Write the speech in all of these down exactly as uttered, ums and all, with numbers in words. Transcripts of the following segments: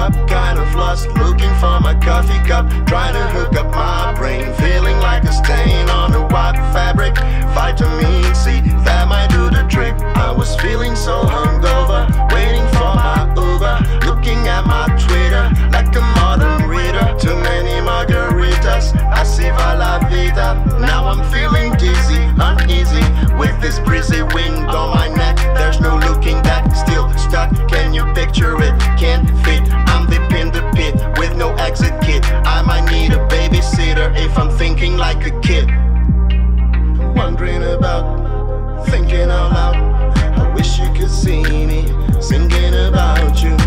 up, kind of lost, looking for my coffee cup, trying to hook up my brain, feeling like a stain on the white fabric. Vitamin C, that might do the trick. I was feeling so hungover, waiting for my Uber, looking at my Twitter like a modern reader. Too many margaritas, así va la vida. Now I'm feeling dizzy, uneasy, with this breezy wind on my neck. There's no looking back, still stuck, can you picture it? Can't fit, I'm deep in the pit, with no exit kit. I might need a babysitter if I'm thinking like a kid. Wondering about, thinking out loud, I wish you could see me, singing about you.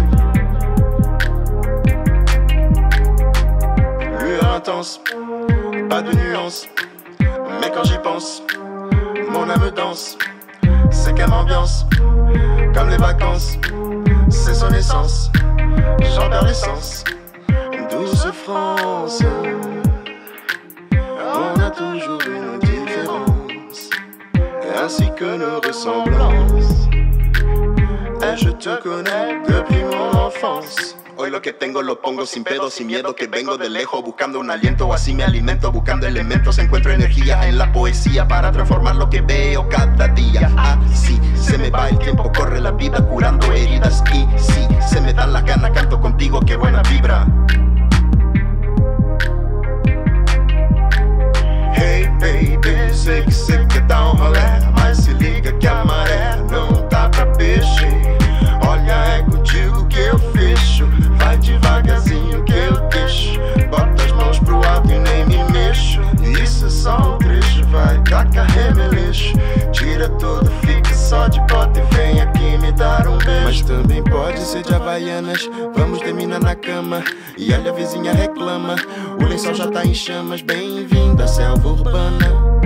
Lueur intense, pas de nuance, mais quand j'y pense, mon âme danse. C'est quelle ambiance, comme les vacances, c'est son essence, j'en perds l'essence. Douce France, on a toujours une différence, ainsi que nos ressemblances. Et je te connais depuis mon enfance. Hoy lo que tengo lo pongo sin pedo, sin miedo, que vengo de lejos buscando un aliento, así me alimento, buscando elementos, encuentro energía en la poesía para transformar lo que veo cada día. Así se me va el tiempo, corre la vida curando heridas, y si se me dan las ganas canto contigo, qué buena vibra. Hey baby, sei que cê quer dar um rolé, mas se liga que a maré não tá pra peixe. Olha, é contigo que eu fecho, vai devagarzinho que eu deixo. Bota as mãos pro alto e nem me mexo. Isso é só um trecho, vai, taca remeleixo. Tira tudo, fica só de bota e vem aqui me dar um beijo. Mas também pode ser de Havaianas, vamos terminar na cama. E olha, a vizinha reclama, o lençol já tá em chamas. Bem-vinda à selva urbana.